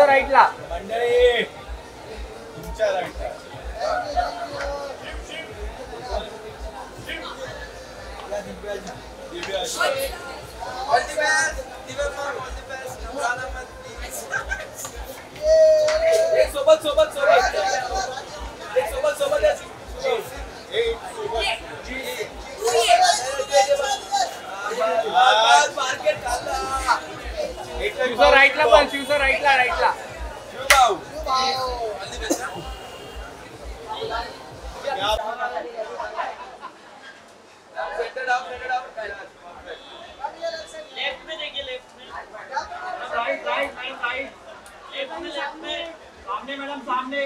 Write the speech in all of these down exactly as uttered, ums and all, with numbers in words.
राईटला मंडळी तुमच्या राईटला All the best, Diva ma'am, all the best. Ramzan Ahmed, please. एक सोबत सोबत सोबत एक सोबत सोबत एक सोबत मार्केट खाल्ला शिवसर राईटला पण शिवसर राईटला राईटला शिवभाऊ all the best. Center down, center down. Left में देखिए लेफ्ट में right right right right left में लेफ्ट में सामने मैडम सामने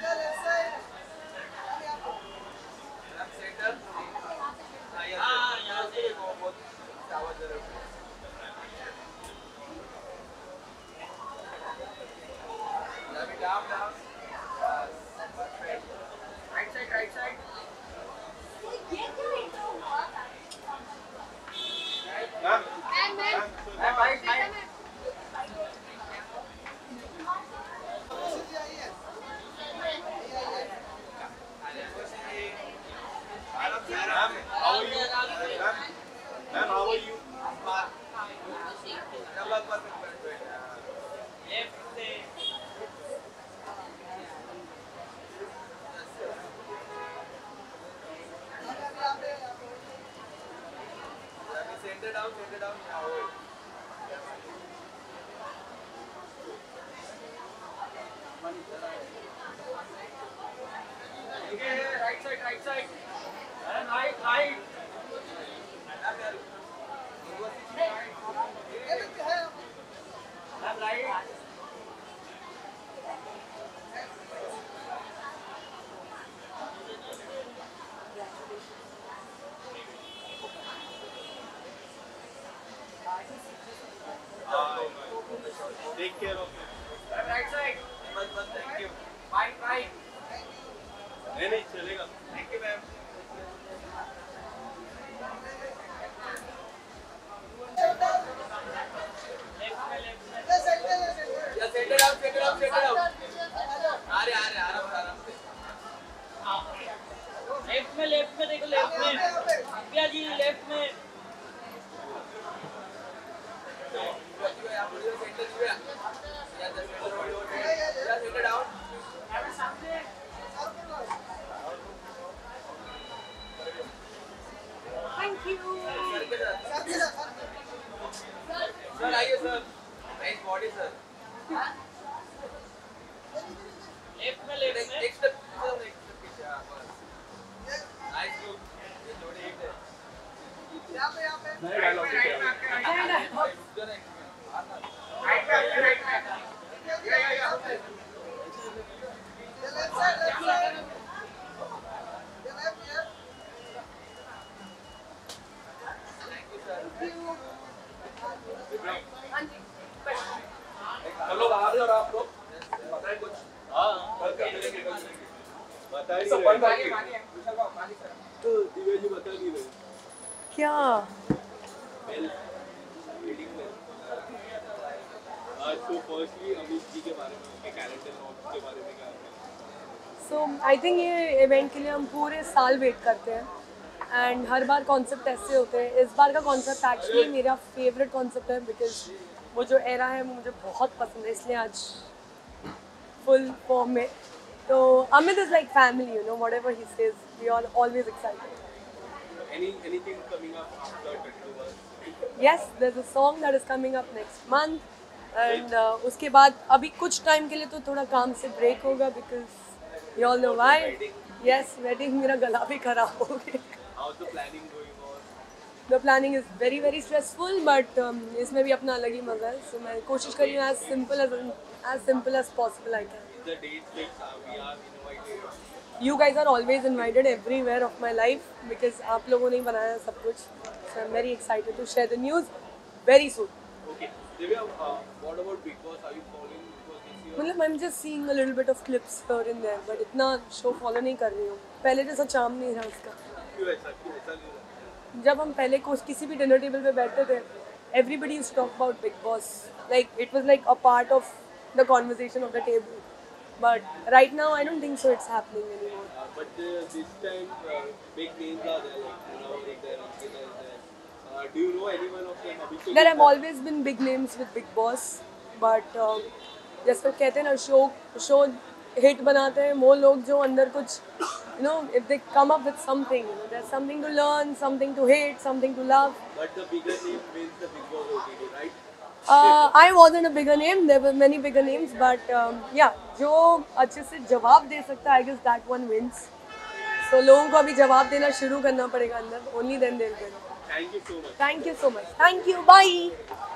Center. हाँ यहाँ से बहुत आवाज आ रहा है. Down, down. Perfect. Right side, right side. Ma'am Right, right, right. Ma'am how are you ma'am ma'am how are you left से Center down, center down. Okay, right side, right side. and right right and right take care of Right side. Thank you. Right, right. नहीं नहीं चलेगा Thank you, ma'am. Yeah, center down, center down, center down. आ रहे, आ रहे, आराम से, आराम से. Left में लेफ्ट में देखो लेफ्ट में दिव्या जी लेफ्ट में Yeah, center, yeah. Yeah, the center over there. Yeah, center down. Thank you. Sir, आइए sir. Nice body, sir. Left में लेफ्ट Next, में next step, next step पीछे, हाँ, बस. Nice look. ये जोड़ी एक है. नहीं डायलॉग रुक जाओ ना. Right back, right back. Yeah, yeah, yeah. Left side, left side. Yeah, left, yeah. Thank you, sir. चलो आ रहे हो आप लोग बताएं कुछ हाँ कल कर मिलेंगे कल मिलेंगे बता ही नहीं पानी, पानी है. विशाल बाबू, पानी sir. तो दिव्या जी बता नहीं रहे क्या बेल रीडिंग में आज तो फर्स्टली अमित जी के बारे में उनके कैरेक्टर नोट्स के बारे में क्या सो आई थिंक ये इवेंट के लिए हम पूरे साल वेट करते हैं एंड हर बार कॉन्सेप्ट ऐसे होते हैं. इस बार का कॉन्सेप्ट एक्चुअली मेरा फेवरेट कॉन्सेप्ट है बिकॉज वो जो एरा है वो मुझे बहुत पसंद है इसलिए आज फुल फॉर्म में. तो Amit is like family you know whatever he says we are always excited. Any anything coming up after twenty Yes, there's a song that is coming up next month and uh, उसके बाद अभी कुछ time के लिए तो थोड़ा काम से ब्रेक होगा because you all know why. Yes, wedding मेरा गला भी खराब हो गया. How the planning going on The planning is very very stressful but um, इसमें भी अपना अलग ही मजा है. So मैं कोशिश कर रही हूँ as simple as as simple as possible I can. The date fix we are invited You guys are always invited everywhere of my life because आप लोगों ने ही बनाया सब कुछ. So I'm very excited to share the news very soon. Okay Divya what about Bigg Boss are you following because this year मतलब I'm just seeing a little bit of clips here and there but इतना show follow नहीं कर रही हूँ. पहले जैसा charm नहीं रहा उसका. क्यों ऐसा क्यों ऐसा नहीं रहा जब हम पहले कुछ किसी भी डिनर टेबल पे बैठते थे everybody used to talk about Big Boss. Like it was like a part of the conversation of the table. But right now, I don't think so it's happening anymore. Uh, but uh, this time, uh, big names are there, like Munawar is there, Ankita is there. Uh, do you know anyone of them? Abhishek There is have always been big names with Big Boss, but um, जैसे कहते हैं ना show show hit बनाते हैं वो लोग जो अंदर कुछ you know if they come up with something, you know, there's something to learn, something to hate, something to love. But the bigger name wins the Big Boss O T T, right? Uh, I wasn't a bigger name. There were many bigger names, but um, yeah, जो अच्छे से जवाब दे सकता है, I guess that one wins. So लोगों को अभी जवाब देना शुरू करना पड़ेगा अंदर. Only then they'll win. Thank you so much. Thank you so much. Thank you. Bye.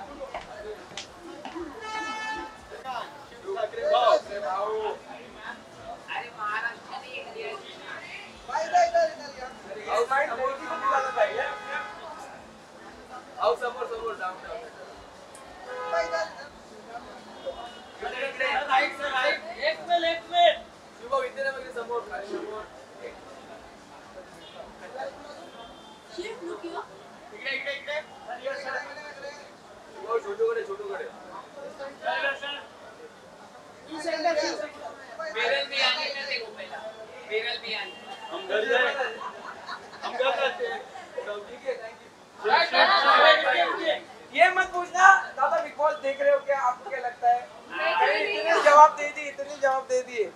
आओ समोर समोर डाउन डाउन राइट से राइट लेफ्ट में लेफ्ट में शिवम इतने में समोर खाली समोर इकडे इकडे इकडे वो छोटू कडे छोटू कडे बेरल भी आने में देखो पहला बेरल भी आने हम घर जाए हम घर जाते हैं ठीक है थैंक यू ये मत पूछना दादा बिग बॉस देख रहे हो क्या आपको क्या लगता है इतने जवाब दे दिए इतने जवाब दे दिए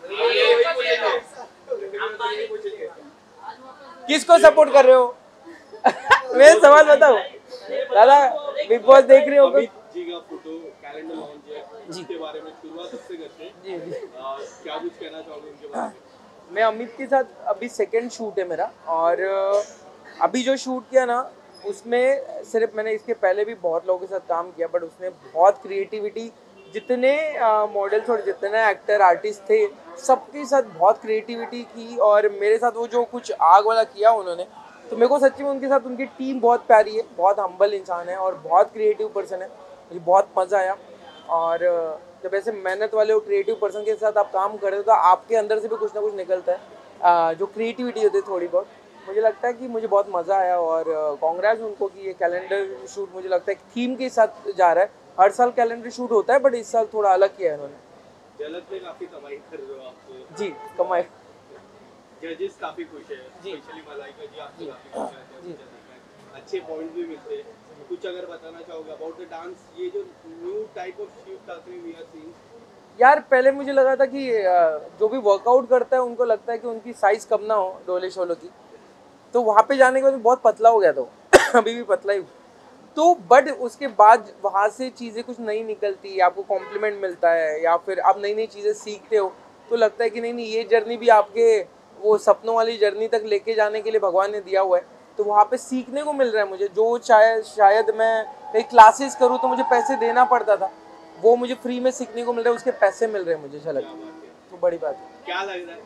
किसको सपोर्ट कर रहे हो मैं सवाल बताओ दादा बिग बॉस देख रहे हो अमित जी का फोटो कैलेंडर लॉन्च है उसके बारे में शुरुआत उससे करते हैं जी जी आ, क्या कुछ कहना चाहोगे उनके बारे में? मैं अमित के साथ अभी सेकंड शूट है मेरा और अभी जो शूट किया ना उसमें सिर्फ मैंने इसके पहले भी बहुत लोगों के साथ काम किया बट उसमें बहुत क्रिएटिविटी जितने मॉडल्स और जितने एक्टर आर्टिस्ट थे सबके साथ बहुत क्रिएटिविटी की और मेरे साथ वो जो कुछ आग वाला किया उन्होंने तो मेरे को सच्ची में उनके साथ उनकी टीम बहुत प्यारी है बहुत हम्बल इंसान है और बहुत क्रिएटिव पर्सन है मुझे बहुत मज़ा आया और जब ऐसे मेहनत वाले और क्रिएटिव पर्सन के साथ आप काम करते हो तो आपके अंदर से भी कुछ ना कुछ निकलता है जो क्रिएटिविटी होती है थोड़ी बहुत मुझे लगता है कि मुझे बहुत मज़ा आया और कांग्रेस उनको कि ये कैलेंडर शूट मुझे लगता है थीम के साथ जा रहा है हर साल कैलेंडर शूट होता है बट इस साल थोड़ा अलग किया है उन्होंने झलक में काफी कमाई कर रहे हो आप जी कमाई जजेस काफी खुश है स्पेशली मलाइका जी आपसे काफी खुश है अच्छे पॉइंट भी मिलते हैं कुछ अगर बताना चाहोगे अबाउट द डांस ये जो new type of Shiv Thakare we are seeing यार पहले मुझे लगा था कि जो भी वर्कआउट करता है उनको लगता है कि उनकी साइज कम ना हो डोले शोलो की तो वहाँ पे जाने के बाद बहुत पतला हो गया तो अभी भी पतला ही तो बट उसके बाद वहाँ से चीज़ें कुछ नई निकलती आपको कॉम्प्लीमेंट मिलता है या फिर आप नई नई चीज़ें सीखते हो तो लगता है कि नहीं नहीं ये जर्नी भी आपके वो सपनों वाली जर्नी तक लेके जाने के लिए भगवान ने दिया हुआ है तो वहाँ पे सीखने को मिल रहा है मुझे जो शायद शायद मैं कई क्लासेस करूँ तो मुझे पैसे देना पड़ता था वो मुझे फ्री में सीखने को मिल रहा है उसके पैसे मिल रहे हैं मुझे झलक तो बड़ी बात है क्या लग रहा है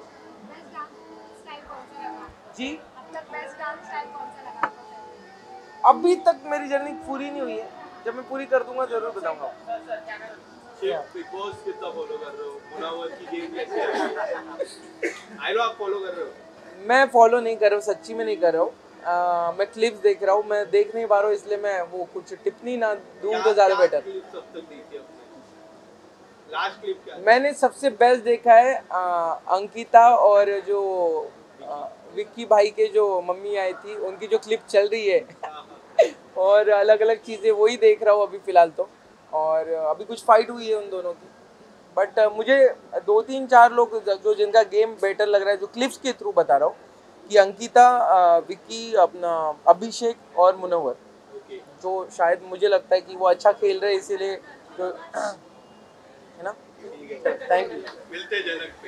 जी बेस्ट डांस स्टाइल कौन सा लगा अभी तक मेरी जर्नी पूरी नहीं हुई है जब मैं पूरी कर दूंगा जरूर बताऊंगा बिग बॉस कितना फॉलो कर रहे हो मुनावर की गेम कैसे है आई नो आप फॉलो कर रहे हो मैं फॉलो नहीं कर रहा हूँ सच्ची में नहीं कर रहा हूँ uh, मैं क्लिप्स देख रहा हूँ मैं देख नहीं पा रहा हूँ इसलिए मैं वो कुछ टिप्पणी ना दूँ तो ज़्यादा बेटर क्लिप सब तक देखी आपने लास्ट क्लिप क्या मैंने सबसे बेस्ट देखा है uh, अंकिता और जो uh, विक्की भाई के जो मम्मी आई थी उनकी जो क्लिप चल रही है और अलग अलग चीज़ें वही देख रहा हूँ अभी फ़िलहाल तो और अभी कुछ फाइट हुई है उन दोनों की बट uh, मुझे दो तीन चार लोग जो जिनका गेम बेटर लग रहा है जो क्लिप्स के थ्रू बता रहा हूँ कि अंकिता uh, विक्की अपना अभिषेक और मुनव्वर जो शायद मुझे लगता है कि वो अच्छा खेल रहे हैं इसीलिए जो है ना थैंक यू मिलते झलक पे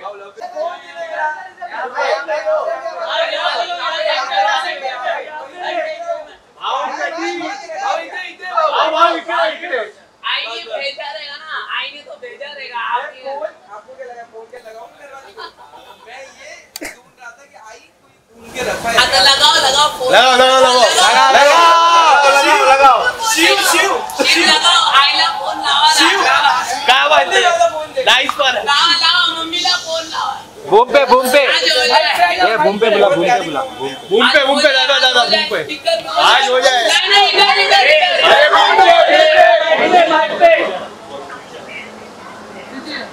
आईने भेजा रहेगा ना आईने तो भेजा रहेगा आपकी आपको क्या लगा फोन क्या लगाऊं मैं ये ढूंढ रहा था कि आई कोई ढूंढ के रखा है आता लगाओ लगाओ फोन लगाओ लगाओ लगाओ लगाओ लगाओ शिव शिव शिव लगाओ आईला फोन लावा शिव काय म्हणते नाईस पर लावा लावा मम्मीला फोन लावा बूम पे बूम पे आज हो जाए ये बूम पे बुला बूम पे बुला बूम पे बूम पे दादा दादा बूम पे आज हो जाए नहीं नहीं इधर इधर अरे बूम पे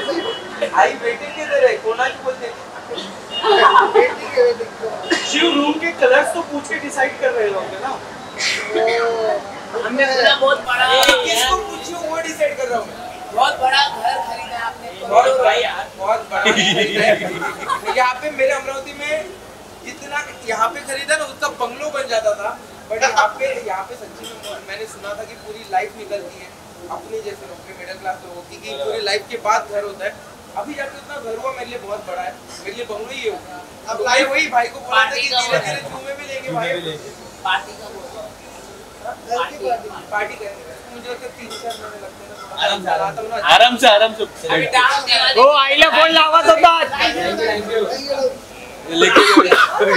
आई वेटिंग के दे रहे कोणाची बोलते शिव रूम के कलर्स तो पूछ के डिसाइड कर रहे लोग ना। हमने सुना बहुत बड़ा किसको पूछियो वो डिसाइड कर रहा हूँ बहुत बड़ा घर खरीदा है आपने। बहुत बड़ा यार बहुत बड़ा यहाँ पे मेरे अमरावती में जितना यहाँ पे खरीदा ना उसका बंगलो बन जाता था, बट यहाँ पे यहाँ पे सच्ची में मैंने सुना था कि पूरी लाइफ निकलती है अपनी जैसे लोग के मिडिल क्लास लोगों की, कि पूरी लाइफ के बाद घर होता है। अभी जाके उतना घर हुआ मेरे लिए बहुत बड़ा है, मेरे लिए बंगलो ही होगा। अब लाइफ वही भाई को बोला था कि धीरे धीरे झूमे भी लेंगे भाई, पार्टी का बोल पार्टी करेंगे। मुझे लगता है तीन चार महीने लगते हैं ना, आराम से आता हूँ ना। आराम से आराम से अभी डांस दिवाली हो आईला फोन लावत होता लेके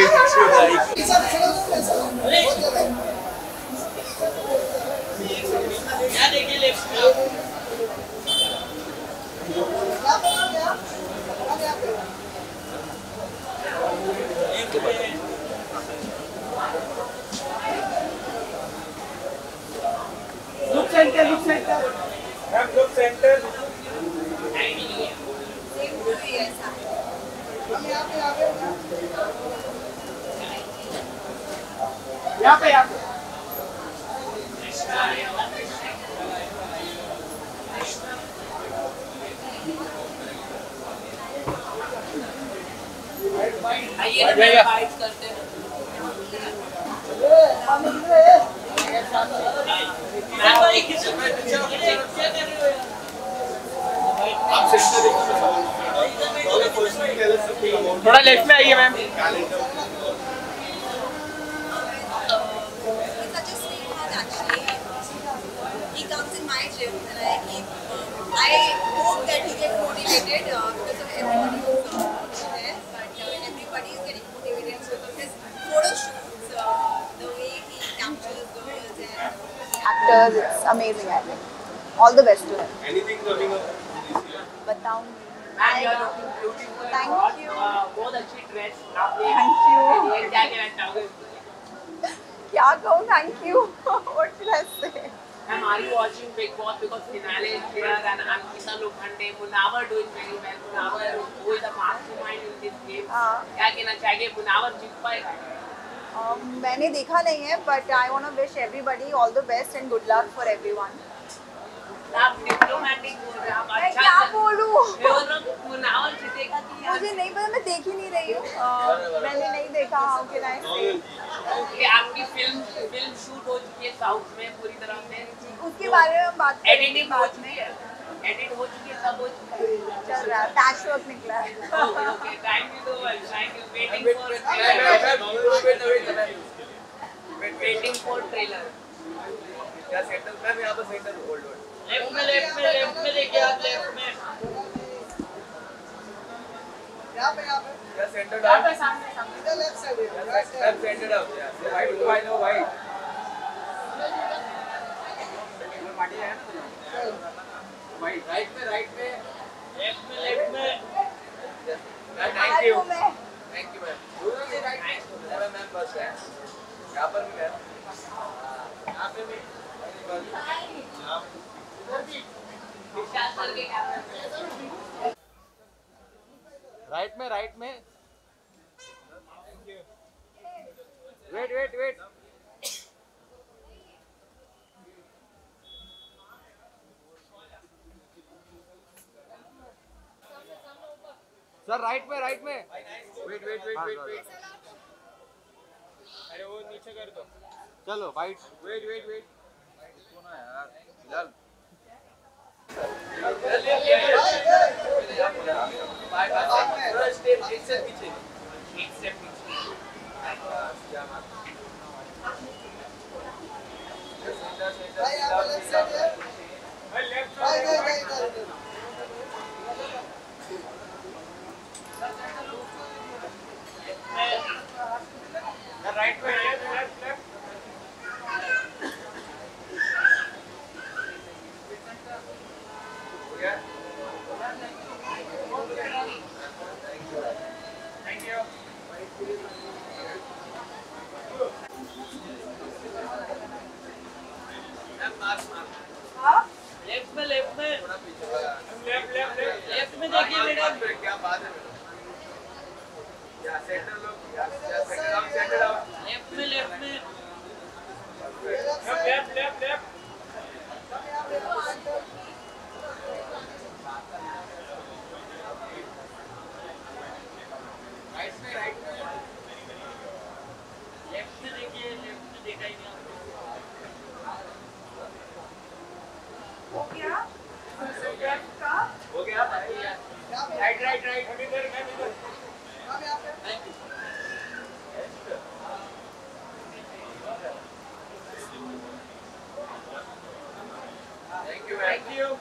क्या देखिए लेफ्ट में look centre look centre ma'am look centre यहाँ पे यहाँ पे आइए ना मैं बाइट करते हैं। मैं भाई किसी में क्या कर रहे हो यार? थोड़ा लेफ्ट में आइए ma'am. Such a sweetheart actually. He comes in my gym and I keep. Um, I hope that he gets motivated uh, because of everybody who's uh, there. But uh, everybody is getting motivated because of his photo shoots, uh, the way he captures girls and actors. It's amazing. I think. All the best to him. Anything coming up बताऊंगी. Ma'am you are looking beautiful. Thank you. बहुत अच्छी dress आपने। Thank you. ये क्या कहना चाहोगे? क्या कहूँ? Thank you. What should I say? Ma'am, are you watching Big Boss because finale is here and Ankita Lokhande, Munawar doing very well. Munawar, who is the mastermind in this game. हाँ. क्या कहना चाहेंगे? मुनावर जीत पाएगा? Um, मैंने देखा नहीं है, but I want to wish everybody all the best and good luck for everyone. आप डिप्लोमेटिक बोल रहे हैं, आप मैं अच्छा क्या से- बोलूं? मैं बोल रहा हूँ मुनावर जीतेगा कि यार? मुझे नहीं पता, मैं देख ही नहीं रही हूँ. uh, मैंने नहीं देखा. How can I say? ये आपकी फिल्म फिल्म शूट हो चुकी है साउथ में पूरी तरह से। उसके बारे में हम बात करेंगे एडिटिंग हो बाद चुकी में. है। एडिट हो चुकी है, सब हो चुका है। चल रहा है. पैच वर्क निकला है. Okay, thank you so much. Thank you. Waiting wait for wait wait wait waiting for trailer. क्या सेंटर मैम यहाँ पर सेंटर होल्ड होल्ड लेफ्ट में लेफ्ट में लेफ्ट में देखिए आप लेफ्ट में। क्या सेंटर यहाँ डाउन पे सामने सामने। मैम सेंटर डाउन भाई भाई लो भाई भाई राइट में राइट में लेफ्ट में लेफ्ट में। थैंक यू आलू में. थैंक यू मैम दोनों से राइट मैम मैम बस है यहाँ पर भी मैम यहाँ पे भी विशाल सर के कैमरा। राइट में राइट में wait wait wait sir right में राइट में wait wait wait wait wait अरे वो नीचे कर दो चलो वाइट वेट वेट वेट सुना यार फिलहाल बाय बाय थोड़ा स्टेप एक से पीछे एक स्टेप पीछे। क्या बात सेंटर सेंटर राइट में left left left on break. क्या बात है? Yeah, center look. Yeah, yeah, center out, center out. Left में, left में. Left, left, left, left. Right में, right में. Left में देखिए, left में देखा ही नहीं आपने. हो गया हो गया? Right, right, right. मैं इधर, मैं इधर. Thank you, thank you.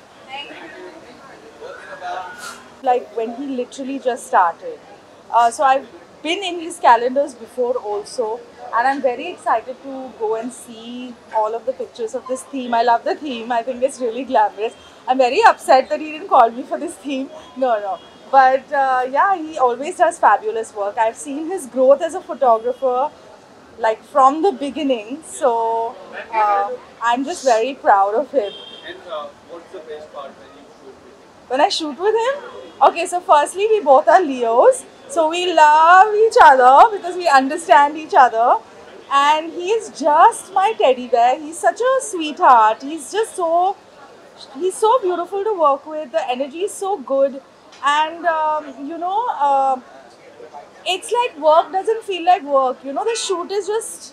Like when he literally just started. Uh, so I've been in his calendars before also, and I'm very excited to go and see all of the pictures of this theme. I love the theme. I think it's really glamorous. I'm very upset that he didn't call me for this theme. No, no. But uh, yeah, he always does fabulous work. I've seen his growth as a photographer, like from the beginning. So uh, I'm just very proud of him. And uh, what's the best part when you shoot with him? When I shoot with him? Okay, so firstly, we both are Leos. So we love each other because we understand each other. And he is just my teddy bear. He's such a sweetheart. He's just so, he's so beautiful to work with. The energy is so good. And, um, you know, uh, it's like work doesn't feel like work. You know, the shoot is just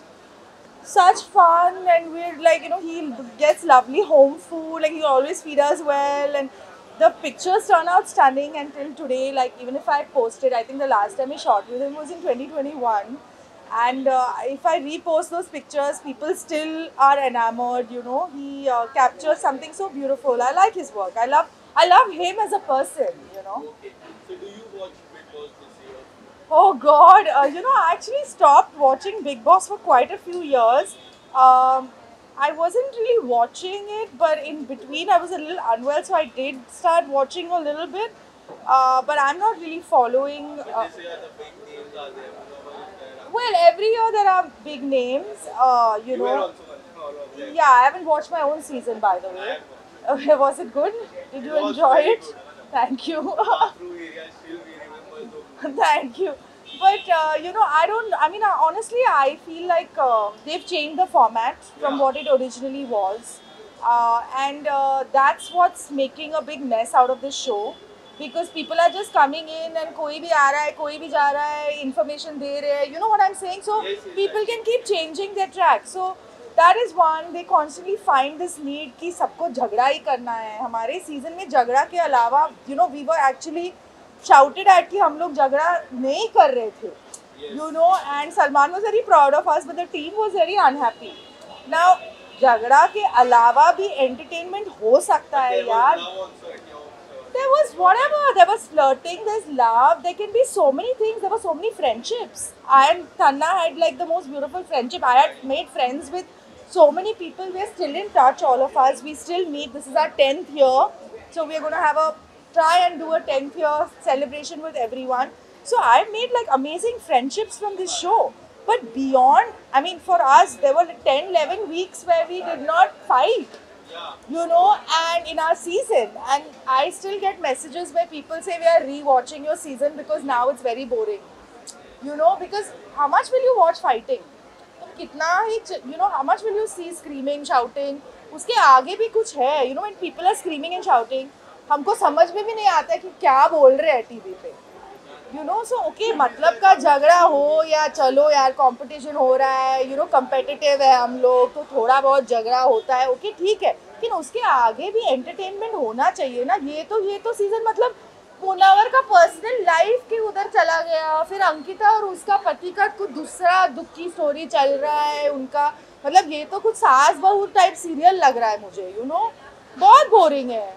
such fun, and we're like, you know, he gets lovely home food, like he always feeds us well, and the pictures turn out stunning until today. Like even if I posted, I think the last time I shot with him was in twenty twenty-one, and uh, if I repost those pictures, people still are enamored. You know, he uh, captures something so beautiful. I like his work. I love, I love him as a person. You know. Okay. So do you watch Big Boss this year? Oh God, uh, you know, I actually stopped watching Big Boss for quite a few years. Um, I wasn't really watching it, but in between I was a little unwell, so I did start watching a little bit. Uh, but I'm not really following. Uh, This year the big names are there. Whoever is there. well, every year there are big names, uh, you You were know. also watching all of them. Yeah, I haven't watched my own season, by the I way. have watched. Okay, was it good? Did you It was enjoy very it? good. Thank you. Bathroom area still we remember so good. Thank you. But uh, you know, I don't. I mean, uh, honestly, I feel like uh, they've changed the format from Yeah. what it originally was, uh, and uh, that's what's making a big mess out of this show. Because people are just coming in and कोई भी आ रहा है, कोई भी जा रहा है, information दे रहे हैं. You know what I'm saying? So Yes, yes, people yes. can keep changing their track. So that is one. They constantly find this need कि सबको झगड़ा ही करना है. हमारे season में झगड़ा के अलावा, you know, we were actually shouted at कि हम लोग झगड़ा नहीं कर रहे थे. You know, and Salman was very proud of us, but the team was very unhappy. Now, झगड़ा के अलावा भी entertainment हो सकता है There was यार. love also at your show. There was whatever. There was flirting. There's love. There can be so many things. There were so many friendships. I and Tanna had like the most beautiful friendship. I had made friends with so many people. We're still in touch, all of us. We still meet. This is our tenth year. So we're going to have a try and do a tenth year celebration with everyone. So I made like amazing friendships from this show. But beyond, I mean, for us, there were ten, eleven weeks where we did not fight. Yeah. You know, and in our season, and I still get messages where people say we are re-watching your season because now it's very boring. You know, because how much will you watch fighting? तुम कितना ही, you know, how much will you see screaming, shouting? उसके आगे भी कुछ है. You know, when people are screaming and shouting, हमको समझ में भी नहीं आता है कि क्या बोल रहे हैं टीवी पे. You know, so okay, मतलब का झगड़ा हो या चलो यार कंपटीशन हो रहा है, you know, competitive है हम लोग, तो थोड़ा बहुत झगड़ा होता है, ओके ठीक है, लेकिन उसके आगे भी एंटरटेनमेंट होना चाहिए ना. ये तो ये तो सीजन मतलब मुनावर का पर्सनल लाइफ के उधर चला गया, फिर अंकिता और उसका पति का कुछ दूसरा दुख की स्टोरी चल रहा है उनका. मतलब ये तो कुछ सास बहू टाइप सीरियल लग रहा है मुझे. यू नो, बहुत बोरिंग है.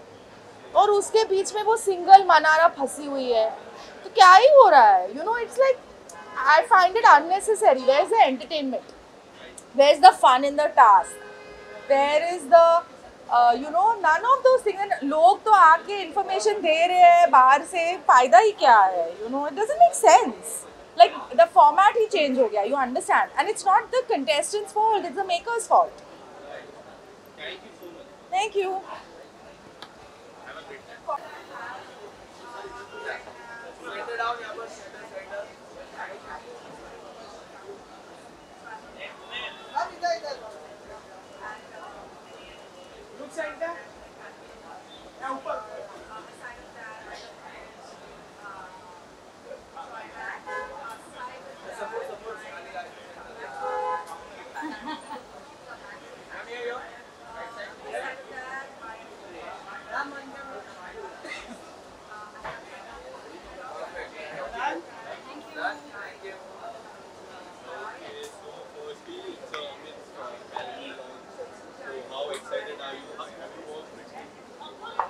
और उसके बीच में वो सिंगल मनारा फंसी हुई है, तो क्या ही हो रहा है. You know, it's like I find it unnecessary. Where is the entertainment? Where is the fun in the task? Where is the you know, none of those things. लोग तो आके इन्फॉर्मेशन दे रहे हैं बाहर से, फायदा ही क्या है? You know, it doesn't make sense. Like the format ही change हो गया. You understand? And it's not the contestants' fault. It's the makers' fault. Thank you so much. Thank you. Have a great time.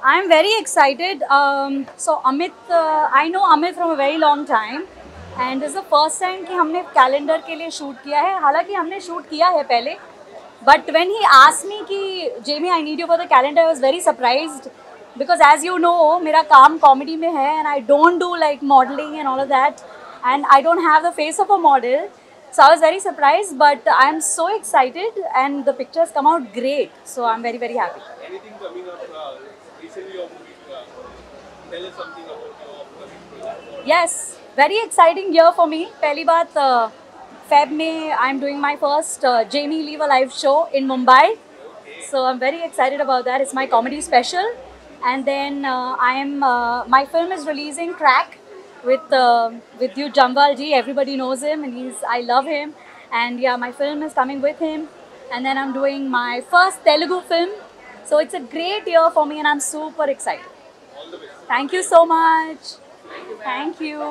I'm very excited. Um, so Amit, uh, I know Amit from a very long time, and this is the first time कि हमने calendar के लिए shoot किया है. हालांकि हमने shoot किया है पहले, but when he asked me कि Jamie, I need you for the calendar, I was very surprised because as you know, मेरा काम comedy में है and I don't do like modeling and all of that, and I don't have the face of a model. So I was very surprised, but I'm so excited and the pictures come out great. So I'm very very happy. Anything coming up uh, recently your movie? Uh, tell us something about your upcoming project. Yes, very exciting year for me. पहली बात uh, Feb में I'm doing my first uh, Jamie Leave a Live show in Mumbai. So I'm very excited about that. It's my comedy special. And then uh, I am uh, my film is releasing Crack with uh, with Dyut Jamwal ji. Everybody knows him and he's I love him. And yeah, my film is coming with him. And then I'm doing my first Telugu film. So it's a great year for me and I'm super excited. All the best. Thank you so much. Thank you.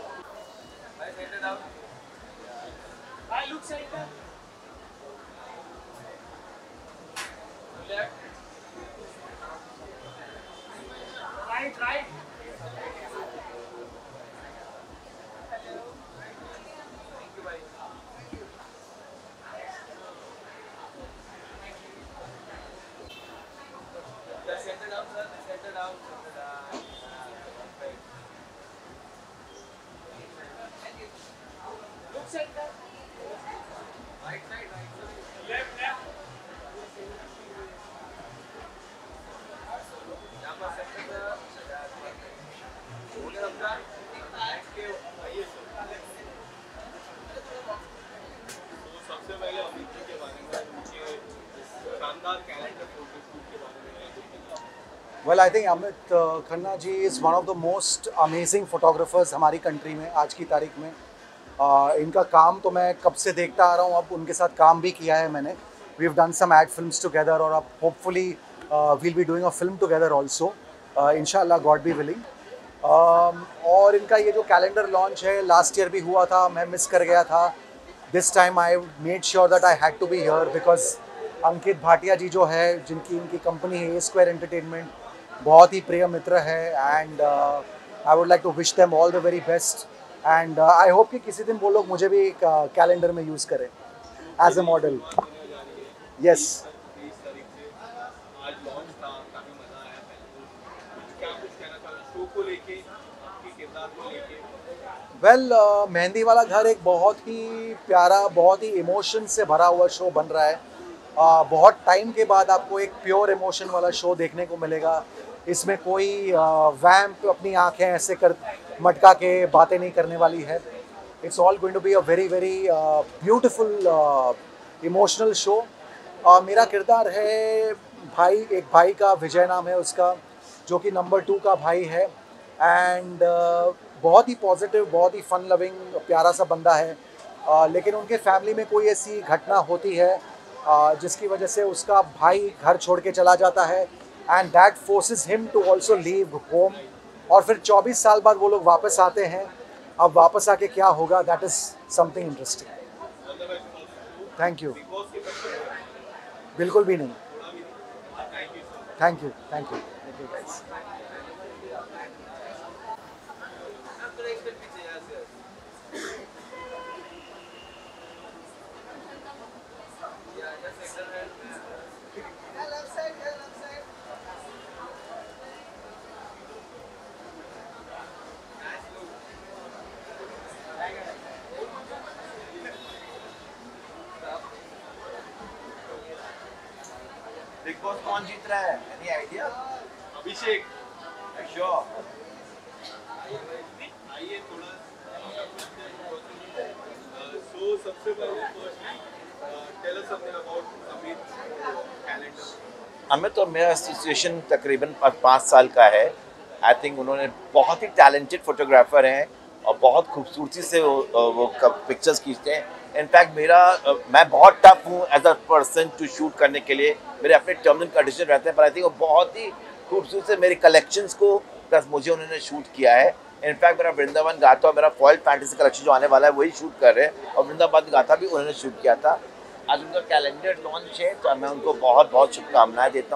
Bye, look center. Left. Right, right. Center down, sir. Center down. Center down. Perfect. Look center. Right side, right side. Left, left. Jump center, sir. Shoulder up, sir. Next के आइए sir. तो सबसे पहले अमित जी के बारे में पूछिए. शानदार कैलेंडर फोटो शूट के बारे में. Well, I think Amit uh, Khanna ji is one of the most amazing photographers हमारी कंट्री में आज की तारीख में. uh, इनका काम तो मैं कब से देखता आ रहा हूँ, अब उनके साथ काम भी किया है मैंने. We have done some ad films together और अब hopefully uh, we'll be doing a film together also. uh, इंशाल्लाह God be willing. um, और इनका ये जो कैलेंडर लॉन्च है लास्ट ईयर भी हुआ था, मैं मिस कर गया था. This time I made sure that I had to be here because Ankit Bhatia ji जो है, जिनकी इनकी कंपनी है ए स्क्वायर एंटरटेनमेंट, बहुत ही प्रिय मित्र है. And I would like to wish them all the very best. And I hope कि किसी दिन वो लोग मुझे भी कैलेंडर uh, में यूज़ करें एज ए मॉडल. यस. आज लॉन्च था, काफी मजा आया. क्या कुछ कहना चाहते शो को लेके, आपके किरदार को लेके? वेल well, uh, मेहंदी वाला घर एक बहुत ही प्यारा, बहुत ही इमोशन से भरा हुआ शो बन रहा है. uh, बहुत टाइम के बाद आपको एक प्योर इमोशन वाला शो देखने को मिलेगा. इसमें कोई वैम्प uh, अपनी आंखें ऐसे कर मटका के बातें नहीं करने वाली है. It's all going to be a very very beautiful emotional show. मेरा किरदार है भाई, एक भाई का, विजय नाम है उसका, जो कि नंबर टू का भाई है. एंड uh, बहुत ही पॉजिटिव, बहुत ही फन लविंग प्यारा सा बंदा है. uh, लेकिन उनके फैमिली में कोई ऐसी घटना होती है uh, जिसकी वजह से उसका भाई घर छोड़ के चला जाता है. And that forces him to also leave home. और फिर चौबीस साल बाद वो लोग वापस आते हैं. अब वापस आके क्या होगा, that is something interesting. Thank you. बिल्कुल भी नहीं. Thank you. Thank you. Thank you guys. Bigg Boss कौन जीत रहा है? Any idea? अभिषेक. श्योर. आइए थोड़ा. सो सबसे पहले tell us something about Amit calendar. Amit और मेरा एसोसिएशन तकरीबन पाँच साल का है. आई थिंक उन्होंने बहुत ही टैलेंटेड फोटोग्राफर हैं और बहुत खूबसूरती से वो, वो पिक्चर्स खींचते हैं. इनफैक्ट मेरा मैं बहुत टफ हूँ as a person to shoot करने के लिए. मेरे अपने टर्म्स एंड कंडीशन रहते हैं, पर आई थिंक वो बहुत ही खूबसूरत से मेरी कलेक्शंस को प्लस मुझे उन्होंने शूट किया है. इनफैक्ट मेरा वृंदावन गाथा और मेरा फॉयल फैंटेसी कलेक्शन जो आने वाला है वही शूट कर रहे हैं, और वृंदावन गाथा भी उन्होंने शूट किया था. आज उनका कैलेंडर लॉन्च है, तो मैं उनको बहुत बहुत शुभकामनाएं देता हूँ.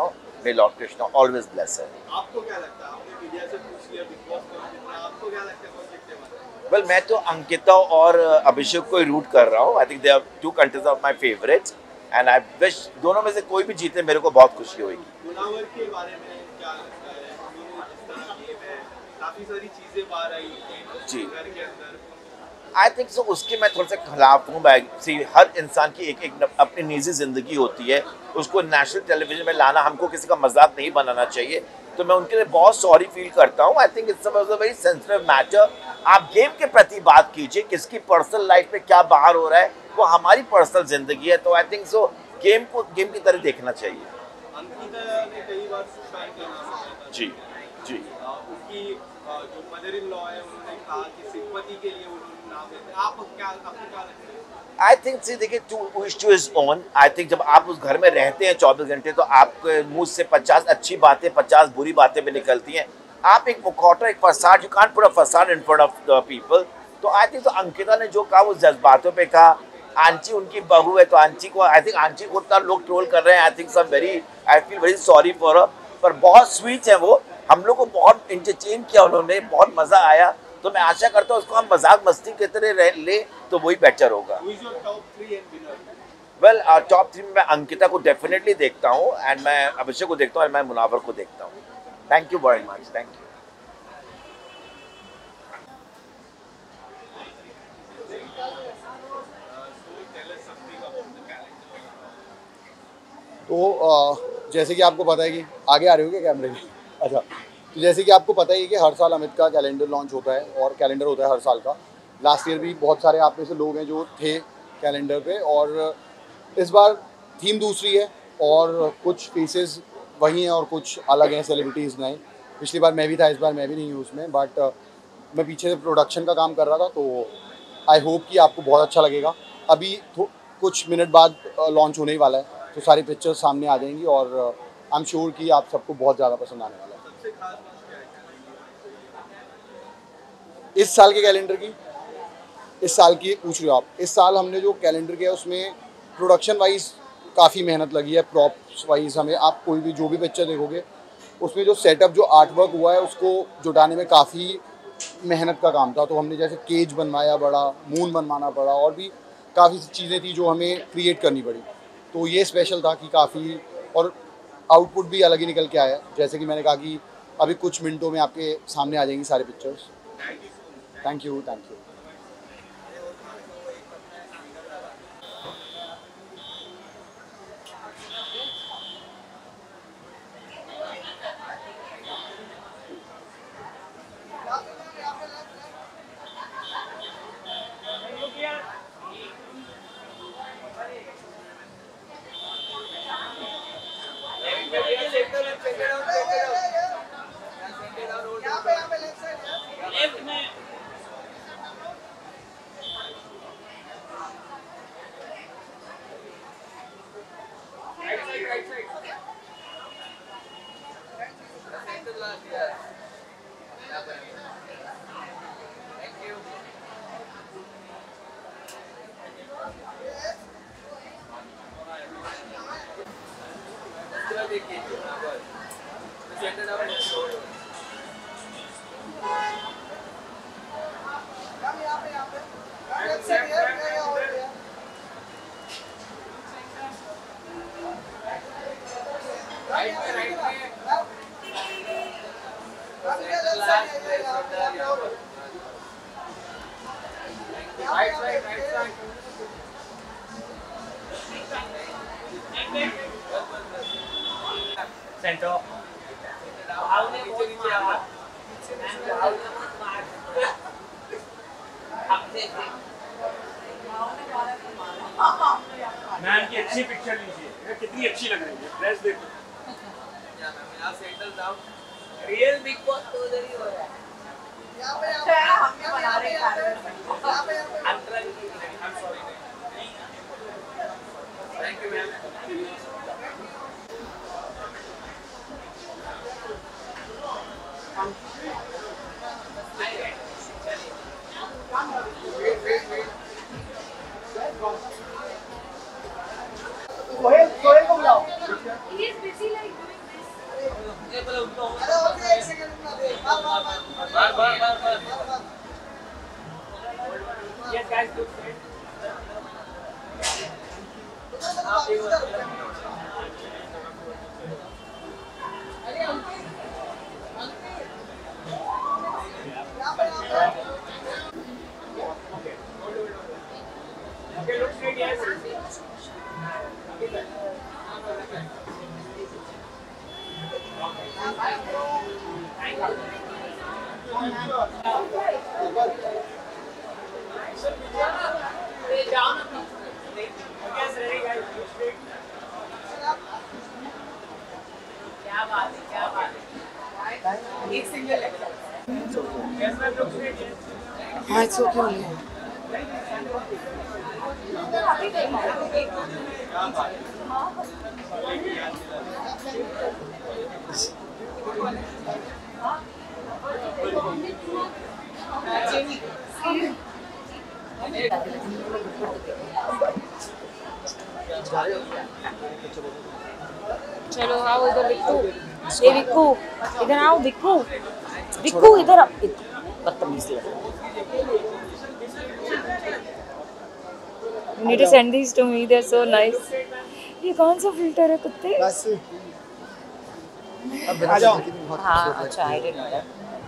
May lord Krishna always bless है। आपको क्या लगता है, आपने मीडिया से पूछ लिया बिग बॉस कौन जीत रहा है, आपको क्या लगता है कौन जीतने वाला है? वेल मैं तो अंकिता और अभिषेक को ही रूट कर रहा हूँ। I think they are two contestants of my favourites and I wish दोनों में से कोई भी जीते, मेरे को बहुत खुशी होगी। मुनावर के बारे में क्या लगता है, उन्होंने जिस तरह गेम है, काफी सारी चीजें बाहर आई जी। घर के अंदर, आई थिंक सो उसके मैं थोड़ा सा खिलाफ हूँ। सी हर इंसान की एक एक अपनी निजी ज़िंदगी होती है, उसको नेशनल टेलीविजन में लाना, हमको किसी का मजाक नहीं बनाना चाहिए। तो मैं उनके लिए बहुत सॉरी फील करता हूँ। I think it's a very sensitive matter. आप गेम के प्रति बात कीजिए, किसकी पर्सनल लाइफ में क्या बाहर हो रहा है वो हमारी पर्सनल जिंदगी है। तो आई थिंक सो गेम को गेम की तरह देखना चाहिए। अंकिता ने कई बार सुशांत का नाम लिया था। जी जी उनकी जो मदर इन लॉ है उन्होंने कहा कि सिंपैथी के लिए उन्होंने नाम लेते हैं। आप क्या आपको क्या लगता है? आई थिंक सी देखिए to is to is own. I think जब आप उस घर में रहते हैं चौबीस घंटे तो आपके मुंह से पचास अच्छी बातें पचास बुरी बातें भी निकलती हैं। आप एक मुखौटा एक facade, you can't put a facade in front of the people. तो आई थिंक तो अंकिता ने जो कहा वो जज्बातों पे कहा। आंची उनकी बहू है तो आंची को आई थिंक आंची को उतना लोग ट्रोल कर रहे हैं। आई थिंक सब very I feel very sorry for her, पर बहुत स्वीट है वो। हम लोग को बहुत इंटरटेन किया उन्होंने, बहुत मज़ा आया। तो मैं आशा करता हूँ उसको हम मजाक मस्ती की तरह ले तो वही बेटर होगा। वेल टॉप थ्री में मैं अंकिता को डेफिनेटली देखता हूँ एंड मैं अभिषेक को देखता हूँ और मैं मुनावर को देखता हूँ। Thank you very much. Thank you. तो जैसे कि आपको पता है कि आगे आ रहे हो क्या कैमरे में? अच्छा, तो जैसे कि आपको पता ही कि हर साल अमित का कैलेंडर लॉन्च होता है और कैलेंडर होता है हर साल का। लास्ट ईयर भी बहुत सारे आप में से लोग हैं जो थे कैलेंडर पे, और इस बार थीम दूसरी है और कुछ फेसेस वही हैं और कुछ अलग हैं, सेलिब्रिटीज़ नए। पिछली बार मैं भी था, इस बार मैं भी नहीं हूँ उसमें, बट मैं पीछे से प्रोडक्शन का काम कर रहा था। तो आई होप कि आपको बहुत अच्छा लगेगा। अभी कुछ मिनट बाद लॉन्च होने ही वाला है, तो सारी पिक्चर्स सामने आ जाएंगी और आई एम श्योर कि आप सबको बहुत ज़्यादा पसंद आने वाला है। इस साल के कैलेंडर की इस साल की पूछ रहे हो आप? इस साल हमने जो कैलेंडर किया उसमें प्रोडक्शन वाइज काफ़ी मेहनत लगी है। प्रॉप्स वाइज हमें आप कोई भी जो भी पिक्चर देखोगे उसमें जो सेटअप जो आर्ट वर्क हुआ है उसको जुटाने में काफ़ी मेहनत का काम था। तो हमने जैसे केज बनवाया बड़ा, मून बनवाना पड़ा, और भी काफ़ी चीज़ें थी जो हमें क्रिएट करनी पड़ी। तो ये स्पेशल था कि काफ़ी, और आउटपुट भी अलग ही निकल के आया। जैसे कि मैंने कहा कि अभी कुछ मिनटों में आपके सामने आ जाएंगी सारे pictures. Thank you thank you. Center. Ma'am की अच्छी पिक्चर लीजिए, कितनी अच्छी लग रही है, ड्रेस देखो। रियल बिग बॉस तो उधर ही हो रहा है। यहाँ पे हम भी बना रहे हैं यहाँ पे I'm sorry. Thank you, ma'am. Sohel, Sohel को बुलाओ. He is busy like doing this. Yes, guys, look straight. Okay, look straight, yes. क्या बात है, क्या बात है। एक सिंगल है। हाँ, it's okay only. चलो आओ इधर विक्कू, ये विक्कू इधर आओ, विक्कू विक्कू इधर आओ, बदतमीज लड़का। You need to send these to me, they're so nice. ये कौन सा फिल्टर है कुत्ते? बस अब आ जाओ। हाँ अच्छा, I didn't know that.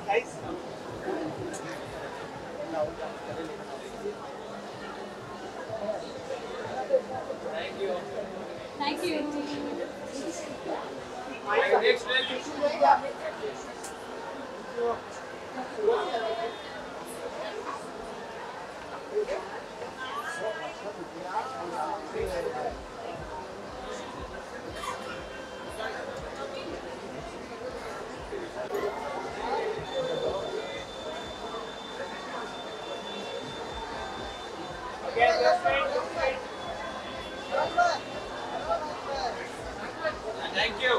Thank you. Thank you.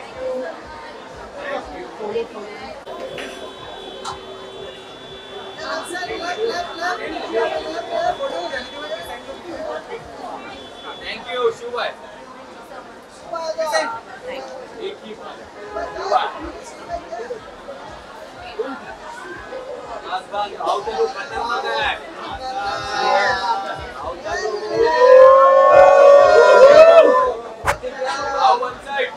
Thank you, Shubha. एक ही बात। Shubha. आसपास आओ तो लोग खतरनाक है। आओ तो आओ one side.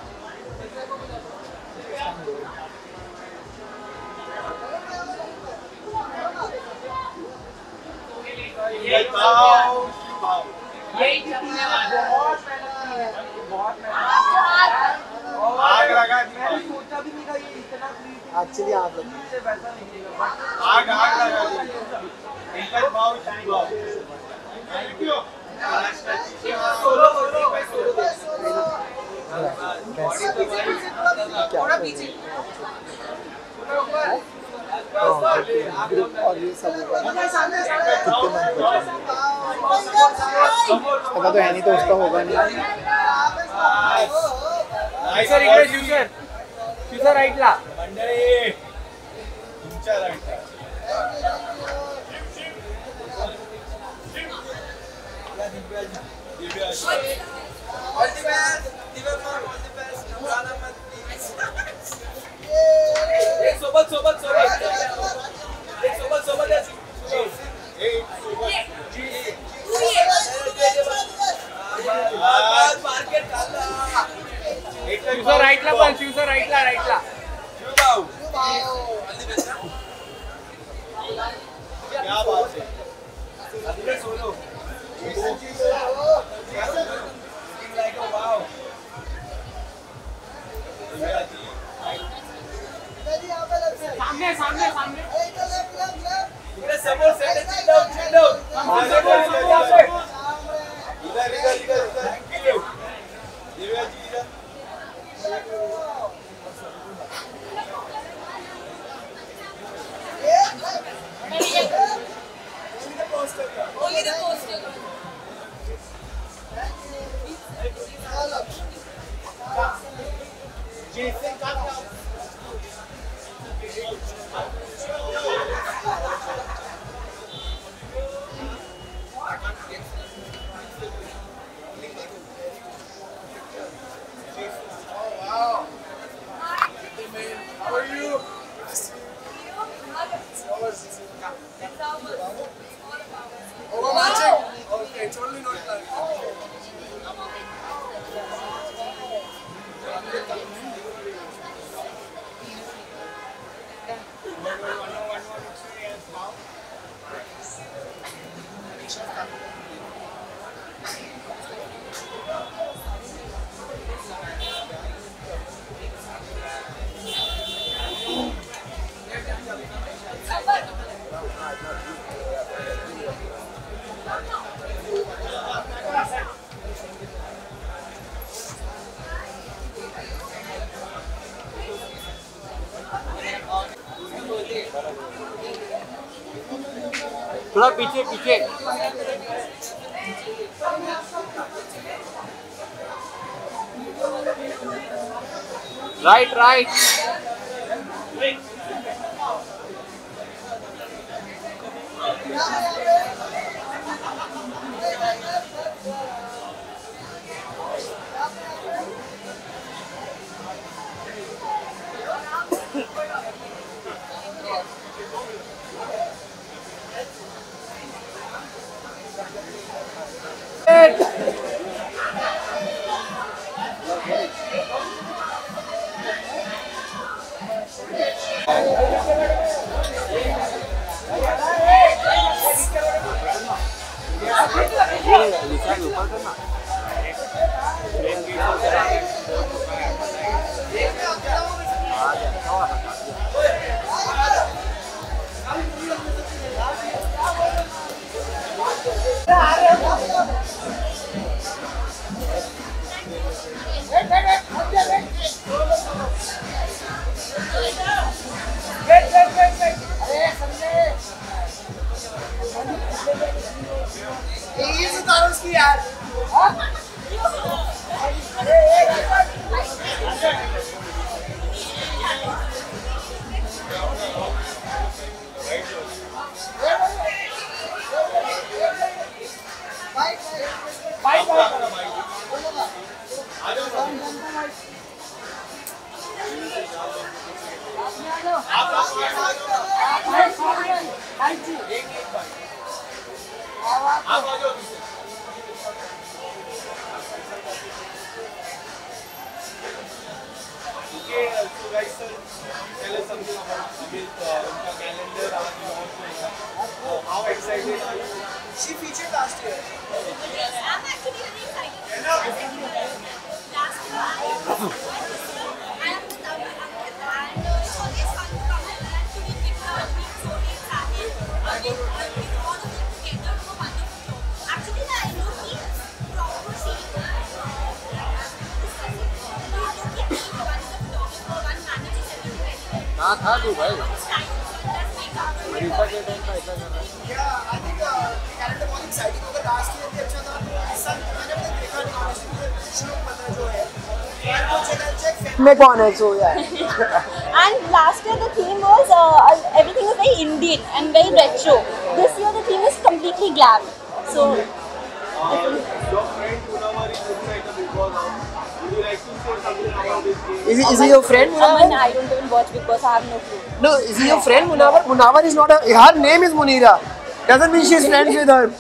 यही चलने वाला है। आग लगा दी। एक्चुअली आग लगी। आग आग लगा दी। इनका भाव शाइन भाव। Thank you. Solo solo solo. थोड़ा पीछे। ग्रुप और ये सब होगा कितने मंथ पता तो है नहीं, तो उसका होगा नहीं। सर इकडे शिवसर शिवसर राईटला मंडळी तुमच्या राईटला all the best Divya for all the best गाना मत एक सोबत सोबत सोबत एक सोबत सोबत एक सोबत मार्केट खाल्ला शिवसर राईटला पण शिवसर राईटला राईटला शिवभाऊ क्या बात है अगले सोलो like a wow सामने सामने सामने इधर समोर set chill down chill down इधर इधर इधर इधर थैंक यू दिव्या जी इधर Only the poster. Jason cut out. How are you? Oh, we're matching. Okay, totally not planning. थोड़ा पीछे पीछे right right She featured last year. Yes, I'm actually very excited. Last year, I I am with our Ankit, and uh, it's always fun to come here and to meet Vikram, meet Sony, Sahil, uh, meet all meet all of them together to a wonderful show. Actually, I know he proper scene. ना था तू भाई मनीषा के time का ऐसा कर रहा है Yeah, I think uh, calendar बहुत exciting होगा. Last year भी अच्छा था. इस साल मैंने अपने देखा नहीं honestly. श्लोक पता जो है. यार को check check. मैं कौन है सो यार And last year the theme was uh, everything was very Indian and very retro. This year the theme is completely glam. So. Your friend Munawar is inside the Big Boss house. Would you like to say something about this game? Is he, is he your friend Munawar? Aman, I don't even watch Big Boss. I have no clue. No, is he your friend Munawar? Munawar is not a. Her name is Munira. Doesn't mean she's friends with her.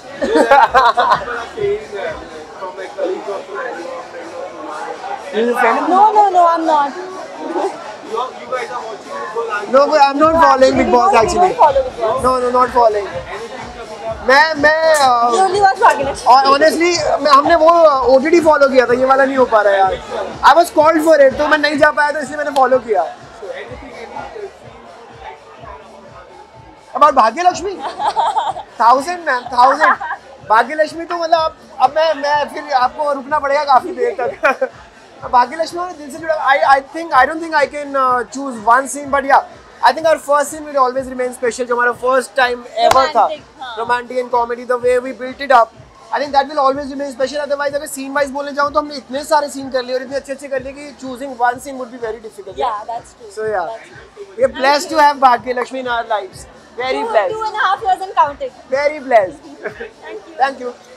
No, no, no, I'm not. You guys are watching Big Boss. No, but I'm not following Big Boss actually. No, no, not following. मैं मैं honestly हमने वो OTT follow किया था, ये वाला नहीं हो पा रहा है यार. I was called for it तो मैं नहीं जा पाया, तो इसलिए मैंने फॉलो किया. About Bhagyalakshmi thousand ma'am thousand Bhagyalakshmi तो मतलब अब अब मैं मैं फिर आपको रुकना पड़ेगा काफी देर तक. भाग्यलक्ष्मी और दिल से जुड़ा. I I think I don't think I can choose one scene, but yeah I think our first scene will always remain special. जो हमारा first time ever था, romantic and comedy, the way we built it up. I think that will always remain special. Otherwise, अगर scene wise बोलने जाऊँ तो हमने इतने सारे scene कर लिए और इतने अच्छे अच्छे कर लिए कि choosing one scene would be very difficult. Yeah, that's true. So yeah, we are blessed to have Bhagya Lakshmi in our lives. Very Two, blessed. two and a half years and counting. Very blessed. Thank you. Thank you.